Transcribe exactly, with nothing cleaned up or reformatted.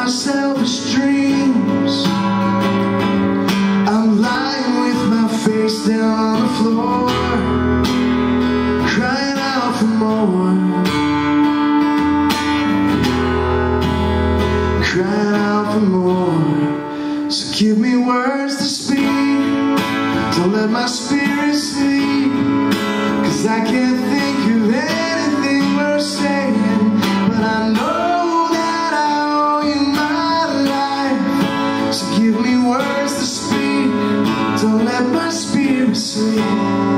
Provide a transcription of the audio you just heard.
my selfish dreams. I'm lying with my face down on the floor, crying out for more, crying out for more. So give me words to speak, don't let my spirit sleep, 'cause I can't think of anything worth saying, but I know that I owe you my life. So give me words to speak, don't let my spirit sleep.